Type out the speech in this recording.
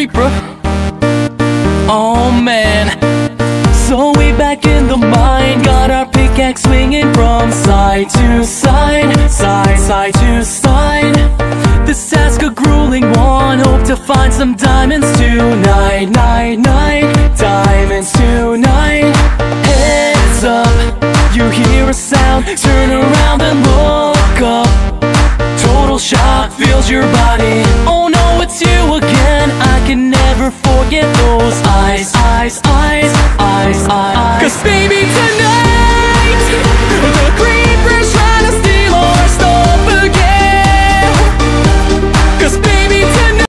bruh. Oh man. So we back in the mine, got our pickaxe swinging from side to side, side to side. This task a grueling one, hope to find some diamonds tonight, diamonds tonight. Heads up, you hear a sound, turn around and look up. Total shock fills your body, oh no, it's you again. I can never forget those eyes. Cause baby tonight, the